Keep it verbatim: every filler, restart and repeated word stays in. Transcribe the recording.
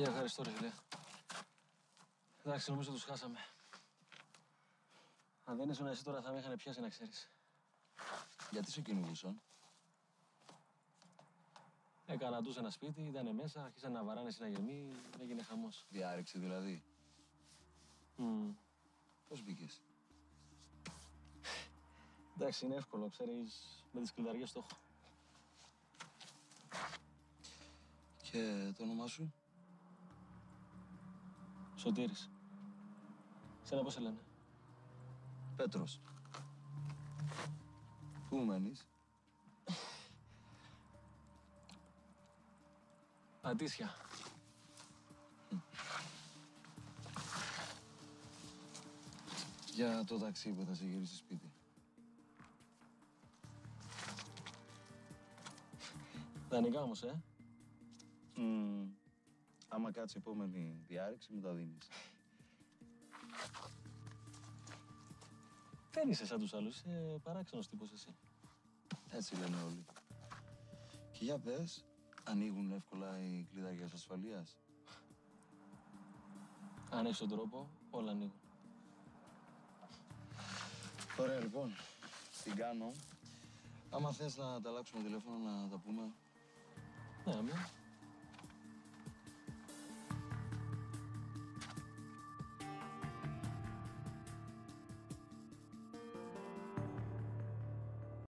Και ευχαριστώ, ρε φίλε. Εντάξει, νομίζω τους χάσαμε. Αν δεν ήσουν εσύ τώρα θα με είχαν πιάσει, να ξέρεις. Γιατί σε κυνηγούσαν? Έκανα τους ένα σπίτι, ήτανε μέσα, άρχισαν να βαράνε συναγερμοί, έγινε χαμός. Διάρρηξη δηλαδή. Mm. Πώς μπήκες? Εντάξει, είναι εύκολο, ξέρεις, με τις κλειδαριές το έχω. Και το όνομά σου? Σωτήρης. Σένα πώς σε λένε? Πέτρος. Πού μένεις? Πατήσια. Για το ταξί που θα σε γυρίσει σπίτι. Δανεικά όμως, ε. Mm. Άμα κάτσει επόμενη διάρρηξη, μου τα δίνεις. Δεν είσαι σαν τους άλλους, είσαι παράξενος τύπος εσύ. Έτσι λένε όλοι. Και για πες, ανοίγουν εύκολα οι κλειδαριές ασφαλείας? Αν έχεις τον τρόπο, όλα ανοίγουν. Ωραία, λοιπόν. Την κάνω. Άμα θες να ανταλλάξουμε τηλέφωνο, να τα πούμε. Ναι, αμέ.